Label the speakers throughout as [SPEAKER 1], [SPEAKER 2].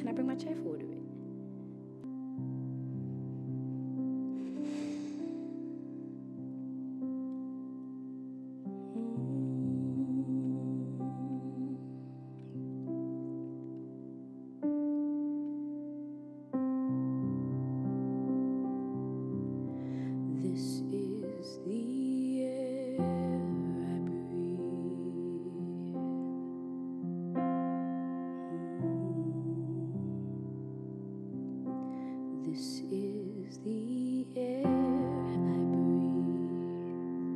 [SPEAKER 1] Can I bring my chair forward a bit? This is the air I breathe. This is the air I breathe.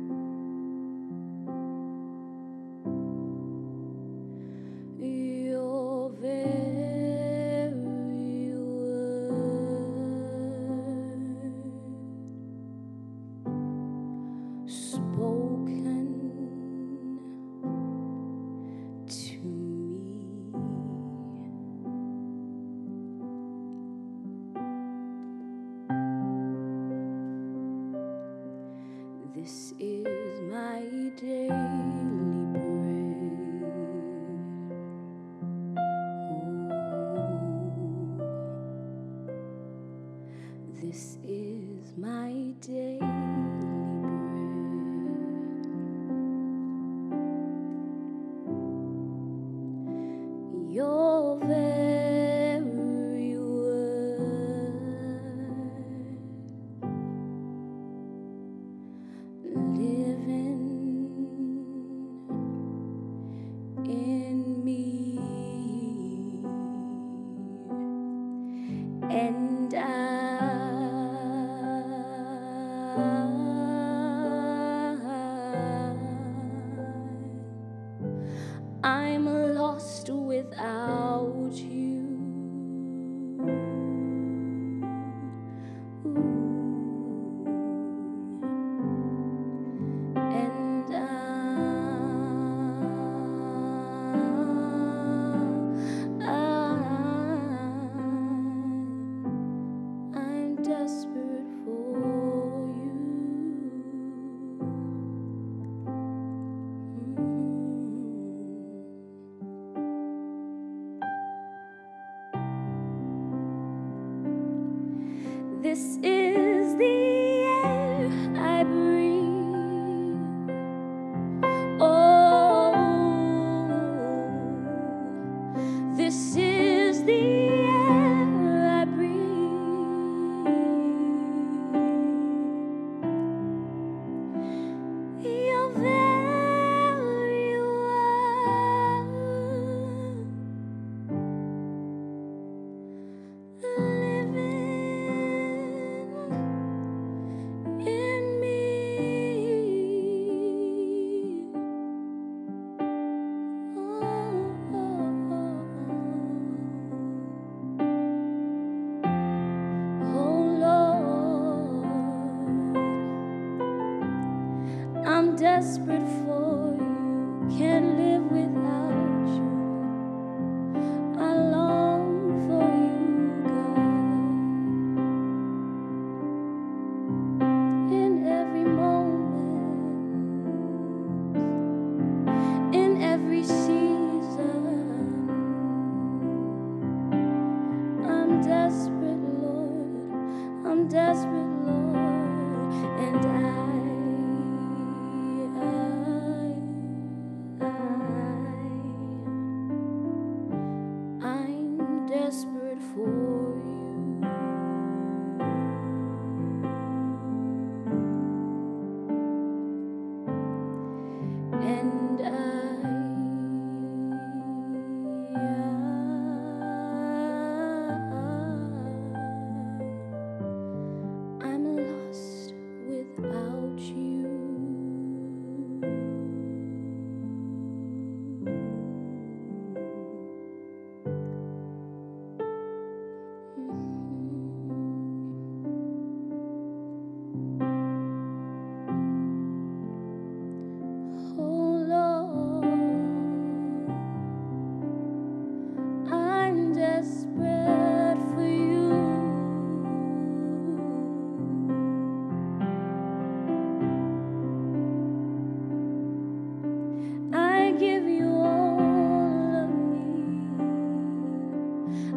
[SPEAKER 1] Your very word spoken to me. This is my daily bread. This is my daily bread. Your very word living in me, and I'm lost without you. And I'm desperate for you. This is the air I breathe. Oh, this is the air I breathe. Your very word living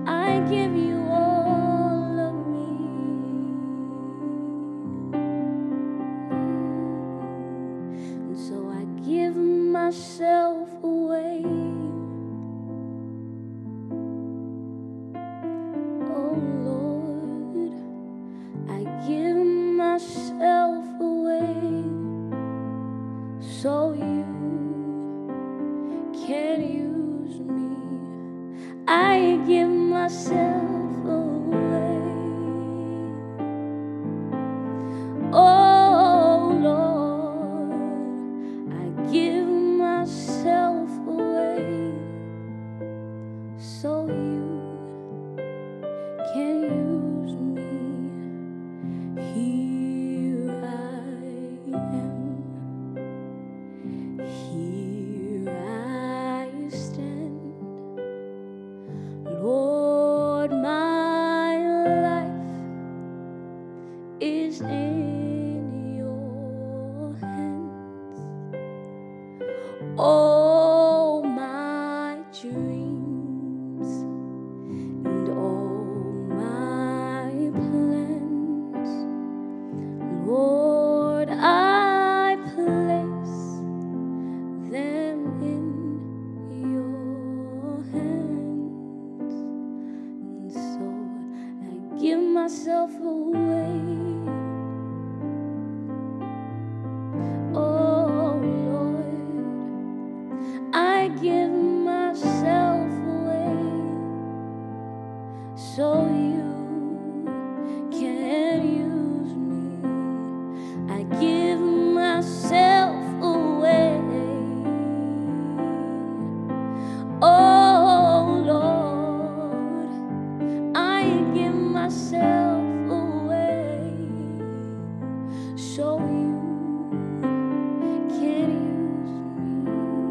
[SPEAKER 1] I give you all of me. And so I give myself away. Oh Lord, I give myself away so you can use me. I give myself away. Oh Lord, I give myself away so you can use me. Here I am. Here I stand. Lord, my life is in your hands. All my dreams and all my plans, Lord, I place them in your hands. And so I give myself away. Oh Lord, I give myself away so you can use me. I give myself away. Oh Lord, I give myself away so you can use me.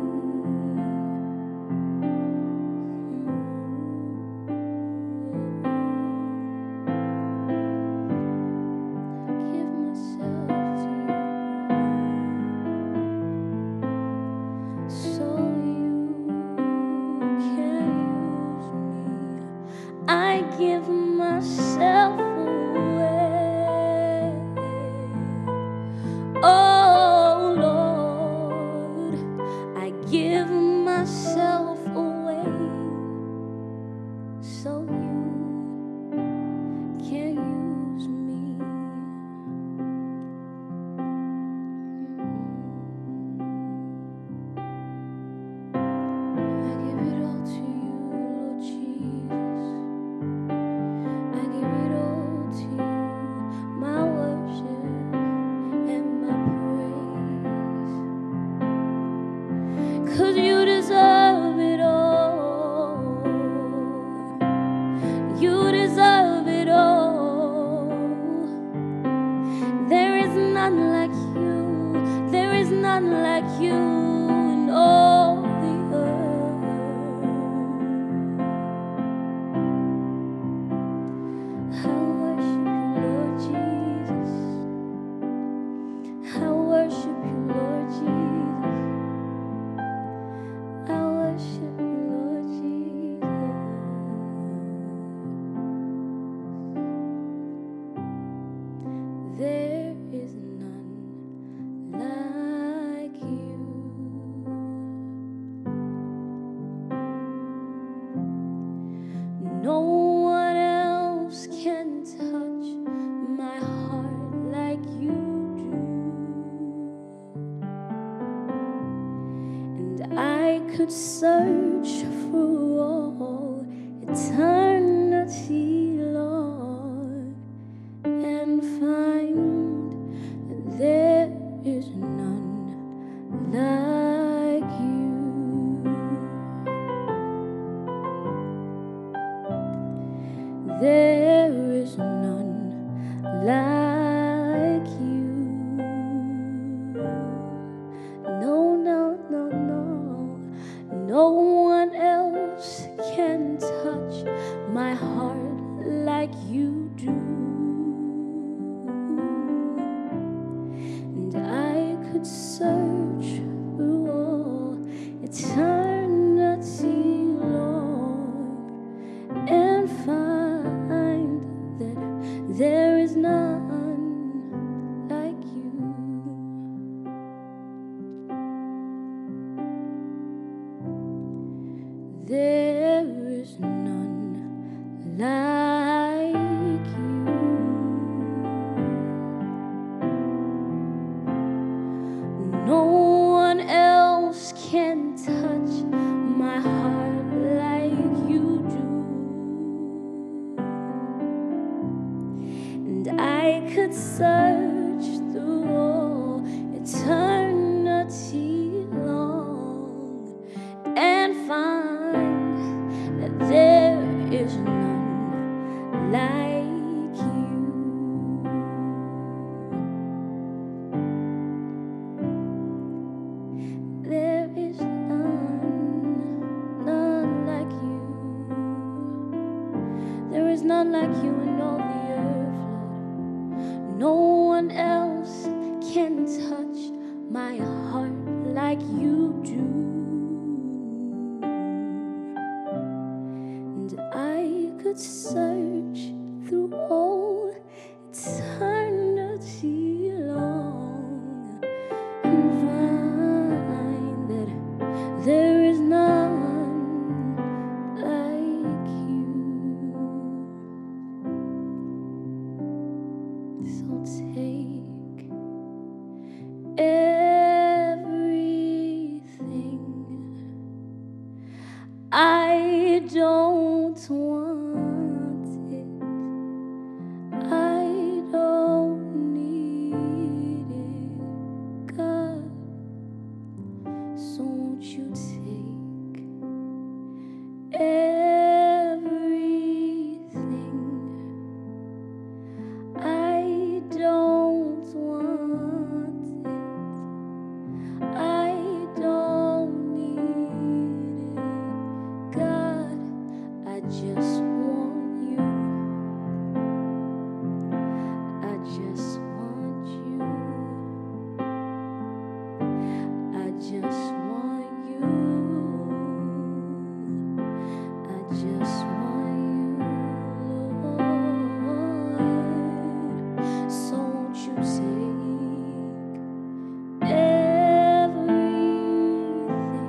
[SPEAKER 1] Give myself to you so you can use me. I give myself away. Oh Lord, I give myself away so you can use me. I give it all to you, Lord Jesus. I give it all to you, my worship and my praise. 'Cause you deserve it all. You deserve it all. There is none like you. There is none like you in all the earth. I worship you, Lord Jesus. I worship you, Lord Jesus. I worship you, Lord Jesus. There is none like you. No one else can touch my heart like you do. And I could search through all eternity, Lord, and find that there is none like you. There is none like you. No, no, no, no. No one else can touch my heart like you do. And I could search through all eternity, Lord, and There is none like you. No one else can touch my heart like you do. And I could search through all eternity long and find that there is none like you. There is none like you. There is none like you in all the earth, Lord. No one else can touch my heart like you do. And I could search through all eternity long and find that there is none like you. So take everything. I don't want it. I don't need it, God. So won't you take everything? I don't want it. I don't need it, God. I just want you. I just want you. I just want you. I just want you, Lord. So won't you take everything?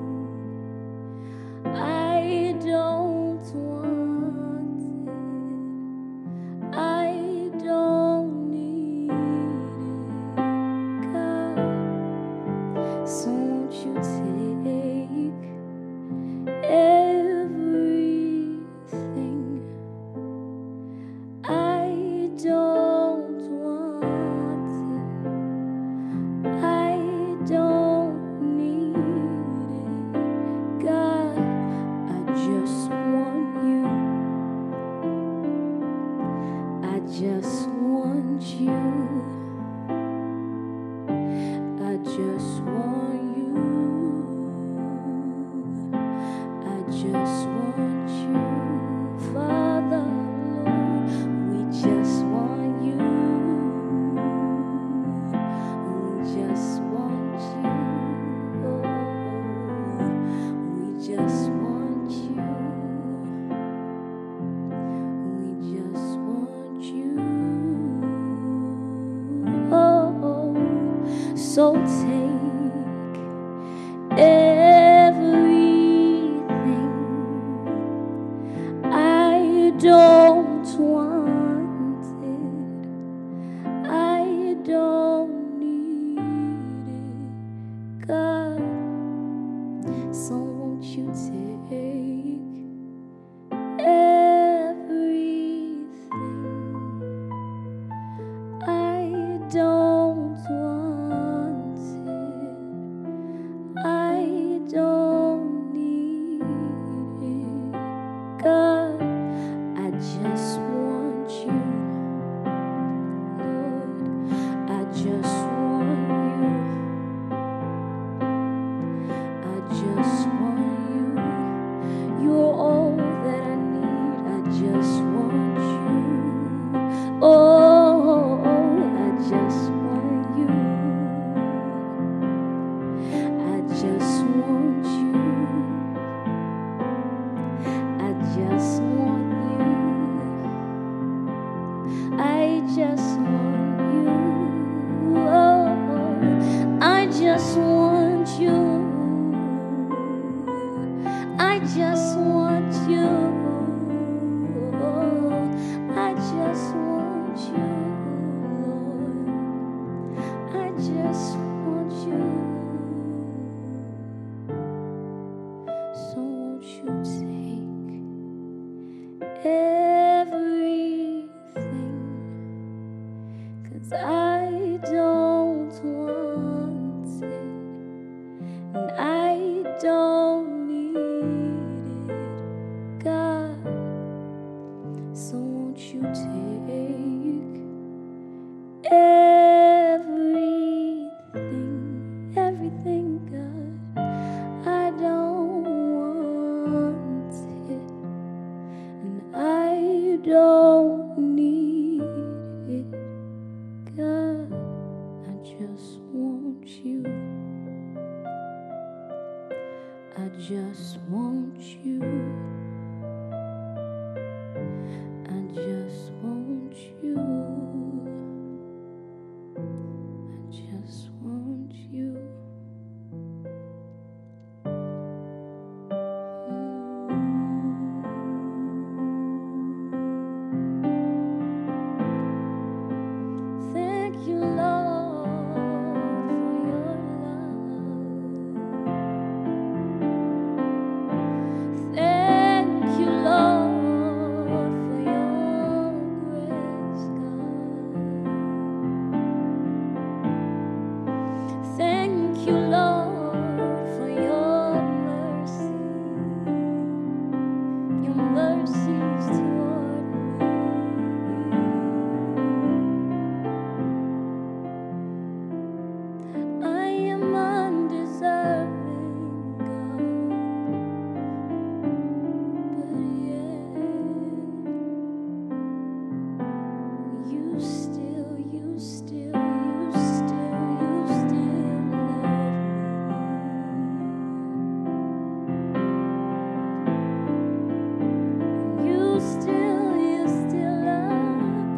[SPEAKER 1] I don't want it. I don't need it, God. So won't you take everything? I don't want it. I don't need it, God. I just want you. I just want you. I just want you. I just want you, Father, Lord. We just want you. We just want you. We just want you. We just want you. Oh, so take everything. I don't want it. I don't need it, God. So won't you take everything? I don't want it. I don't need it, God. I just want you, Lord. I just want you. I just want you. You're all that I need. I just want you. Oh, I just want you. I just want you. I just want you. I just want you. Oh, I just want you. I just you take everything, God. I don't want it, and I don't need it, God. I just want you. I just want you. I just want you. I just want you. Thank you, Lord, for your love. Thank you, Lord, for your grace, God. Thank you, Lord, for your mercies toward me. I am undeserving, God, but yet you still love me. You still love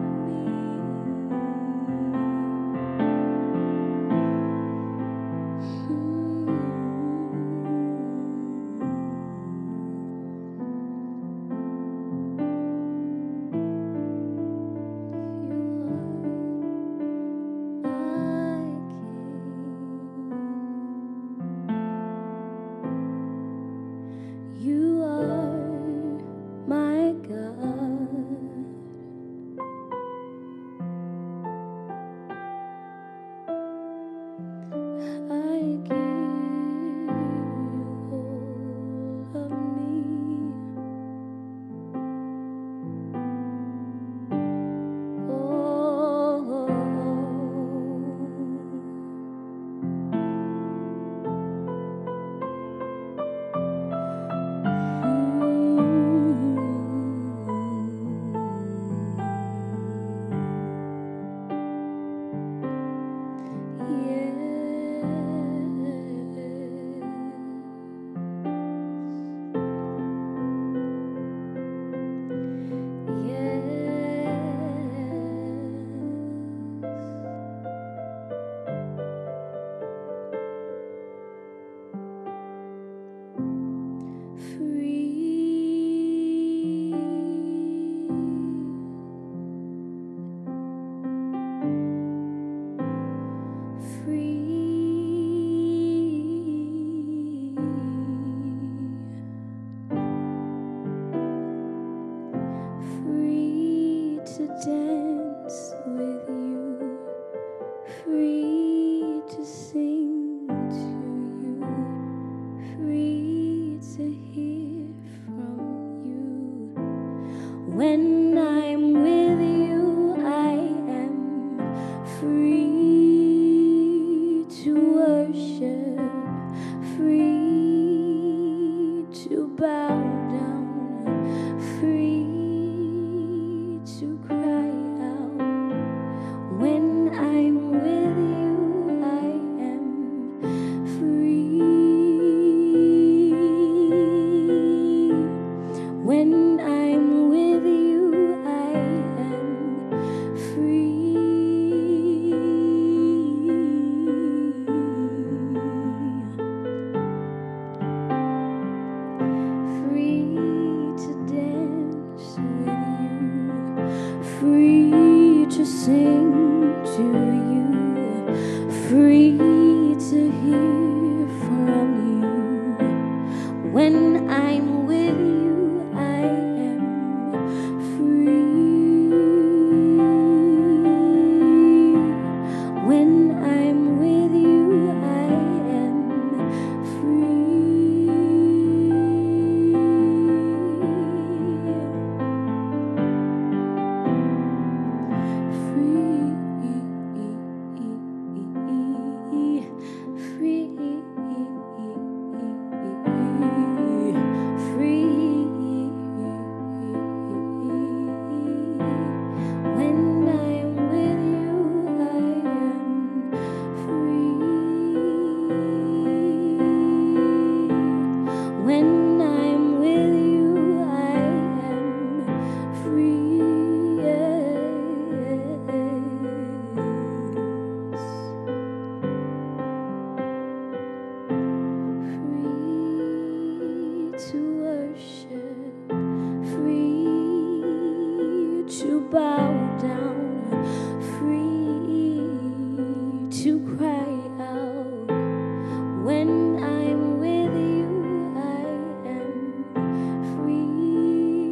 [SPEAKER 1] You are my God. I give you all of me. Free to dance with you, free to sing to you, free to hear from you. When I'm with you, I am free to worship, free to bow down, free to cry out. When I'm with you, I am free. When I'm with you, I am free. Free to dance with you, free to sing to you, free to hear from you. When I'm with you, I am free. When I'm with you, I am free. bow down, free to cry out. When I'm with you, I am free.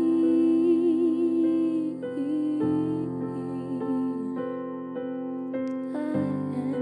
[SPEAKER 1] I am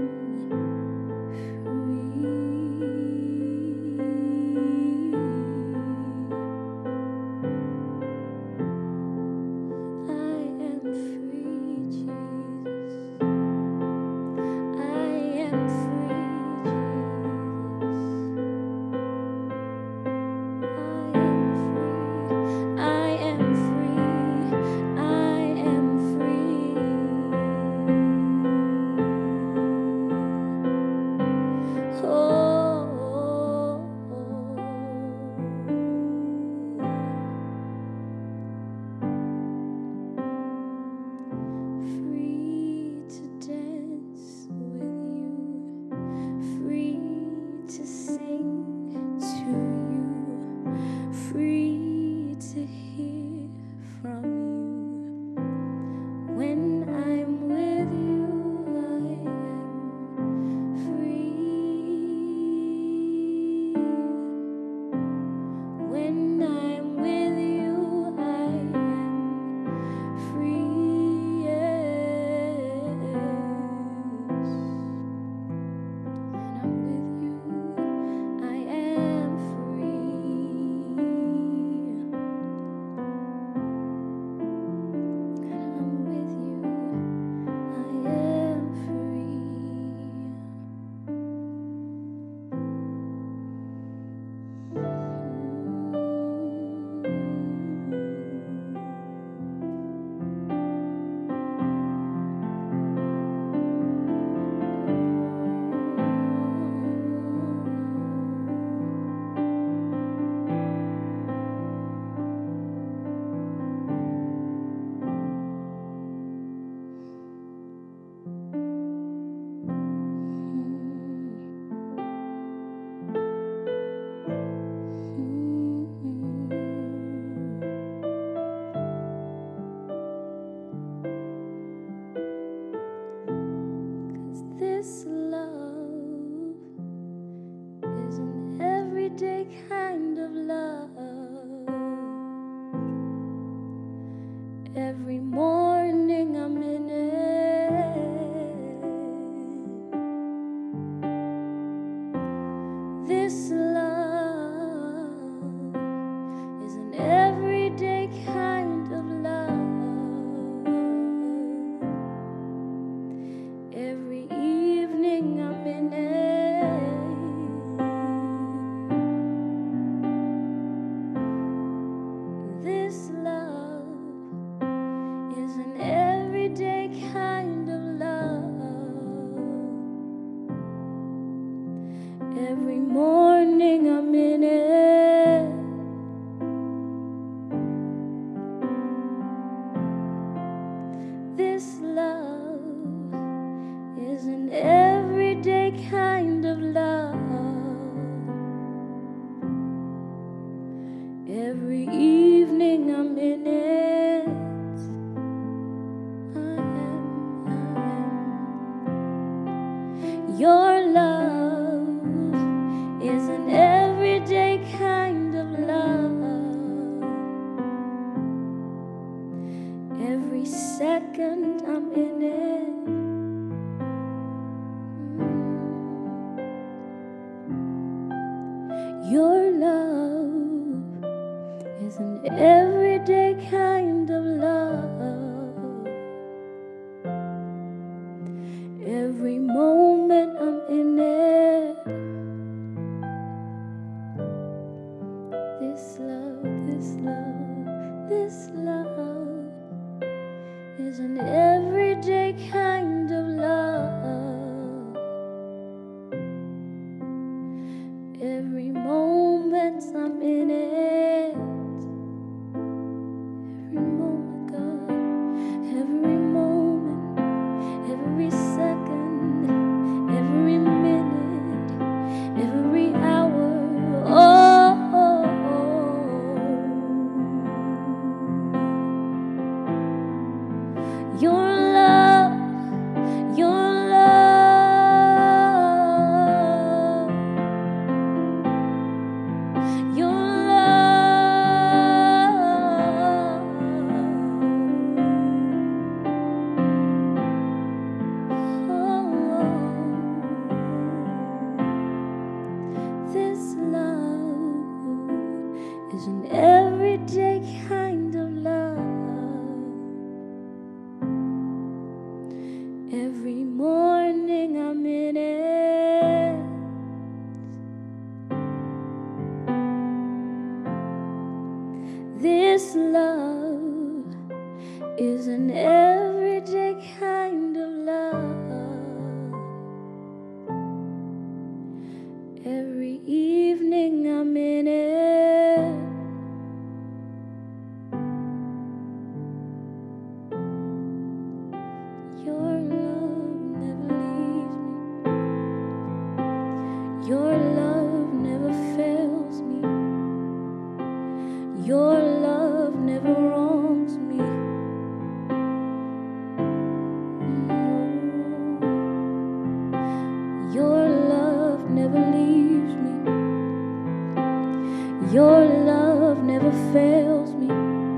[SPEAKER 1] this love is an everyday kind of love. Every morning I'm in it. This love is an everyday kind of love. Every evening I'm in it. This love is an everyday kind of love. Every morning I'm in it. This love is an everyday kind of love. Every evening I'm in it. I am. Your love is an everyday kind of love. Every second I'm in it. Your love is an everyday kind of love. Every moment I'm in it. This love, this love, this love is an everyday kind of love. Every moment I'm in it. Every moment, God. Your love, your love, your love. Oh, this love is an everyday kind of love. Every morning I'm in it. This love is an everyday kind of love. Every evening I'm in it. Your love never leaves me. Your love never fails me. Your love never wrongs me. Your love never leaves me. Your love never fails me.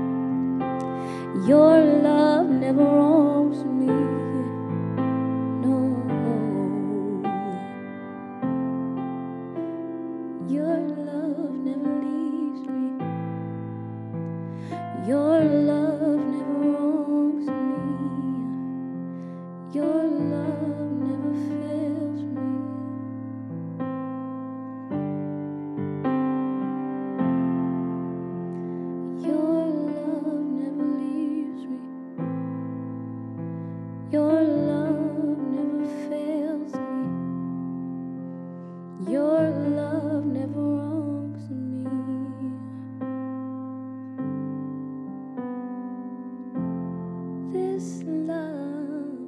[SPEAKER 1] Your love never wrongs me. No. Your love never leaves me. Your love never wrongs me. Your love never fails me. Your love never leaves me. Your love never fails me. Your love never wrongs me. This love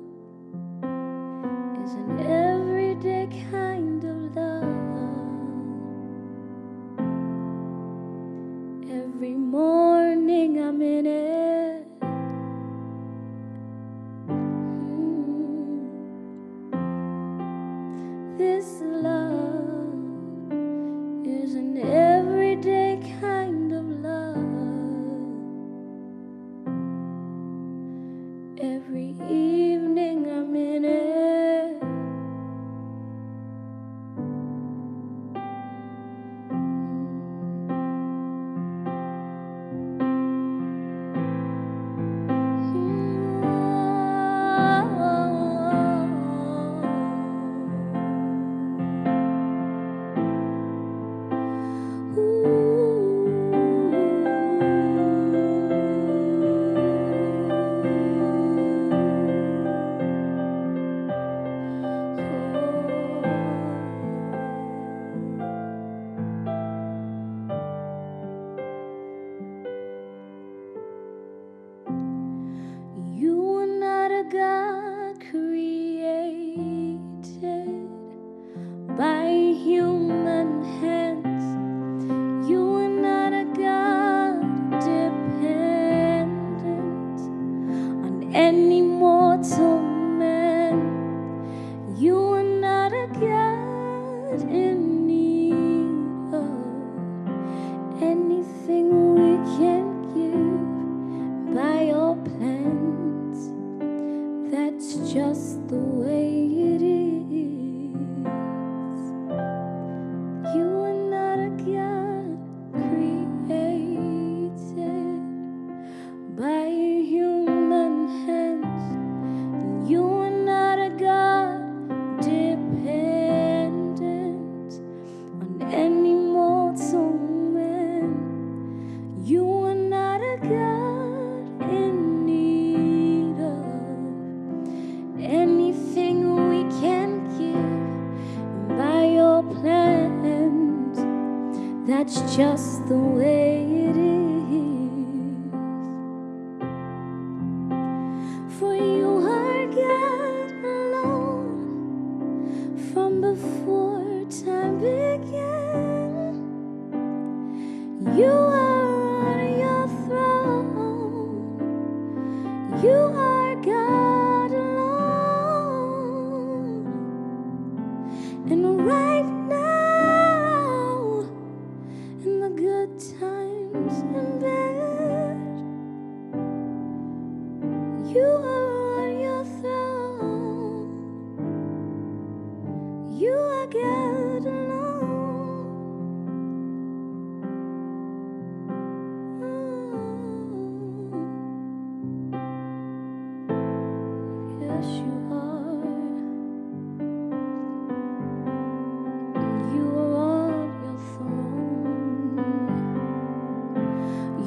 [SPEAKER 1] is an everyday kind of love. Every morning I'm in it. This love is an everyday kind of love. Every evening I'm in it.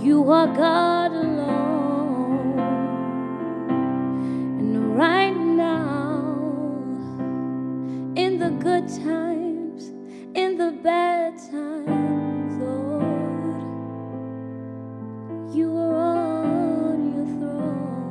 [SPEAKER 1] You are God alone. And right now, in the good times, in the bad times, Lord, you are on your throne.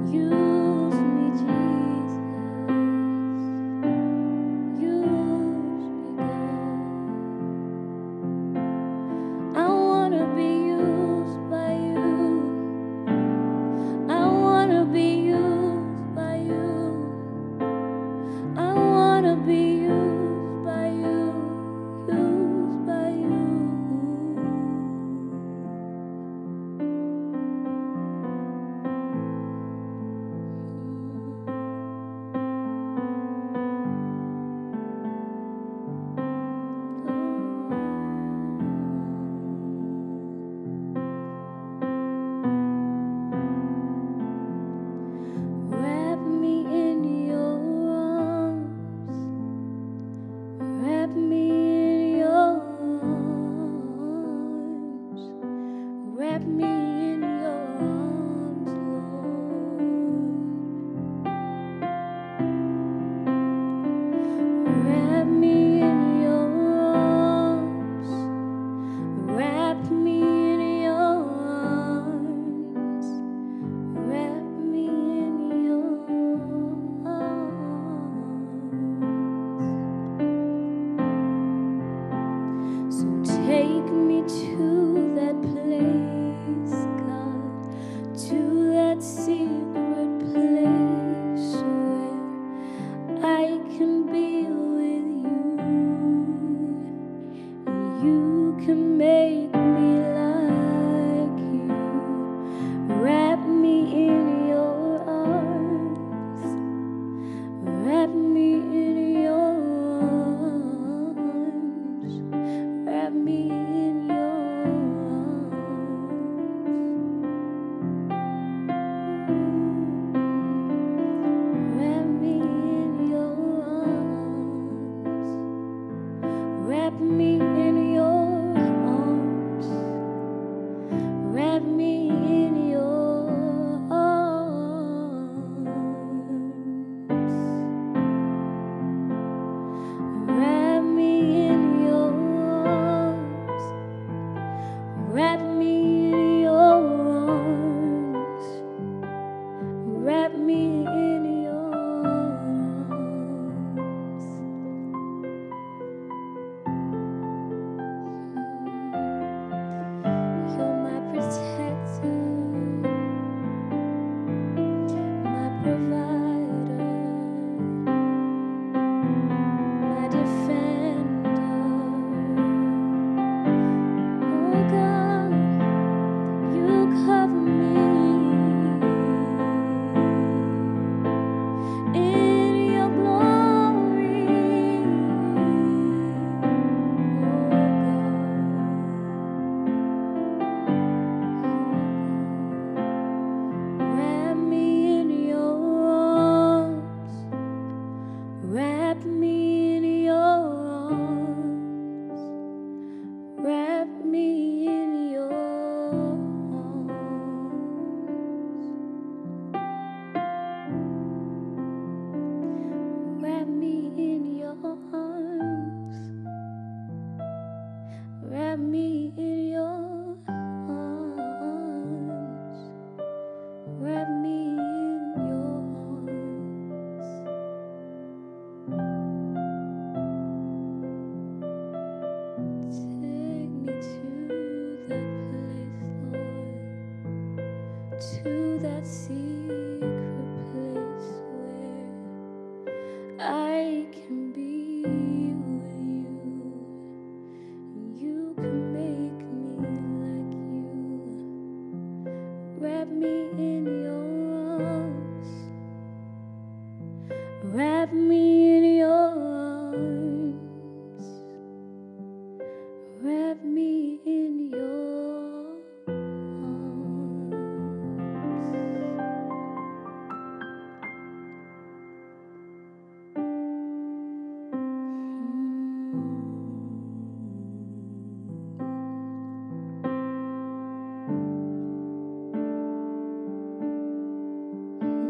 [SPEAKER 1] Use me, Jesus. Use me, God. I wanna be used by you. I wanna be used by you. I wanna be used by you. Used by you. Wrap me in your arms. Wrap me in your arms. Wrap me in your arms, Lord. Wrap me in your arms. Wrap me in your arms. Wrap me in your arms. So take me to that place, God, to that secret place where I can be with you, and you can make me like you. Wrap me in your arms. Wrap me in your arms. Wrap me in your arms. Wrap me in your arms. Wrap me in your arms. Wrap me in your arms. Wrap me in your arms. Wrap me in your arms. Wrap me in your arms. You're my protector, my provider, my defender. Oh God, you cover me in your glory. Wrap me in your arms. Wrap me in your arms. Wrap me in your arms. Wrap me in your arms. Wrap me in your arms. Wrap me in your arms. Take me to that place, Lord, to that secret place where I can be with you, and you can make me like you. Wrap me in your arms. Wrap me in your arms. Wrap me in your arms.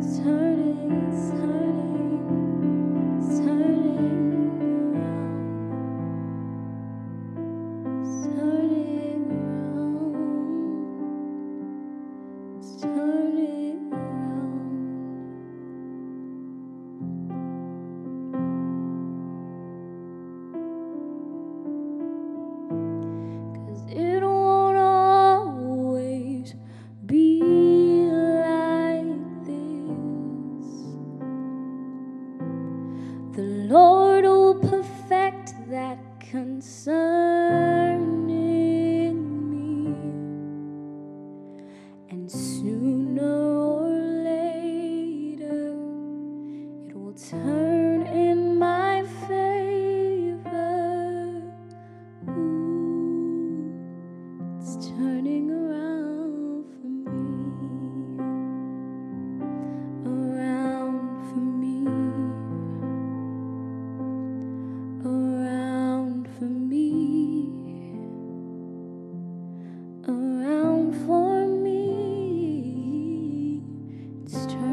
[SPEAKER 1] It won't always be like this. The Lord will perfect that concerning me, and sooner or later it will turn in my favor. Ooh, it's turning around for me, around for me, around for me, around for me. It's turning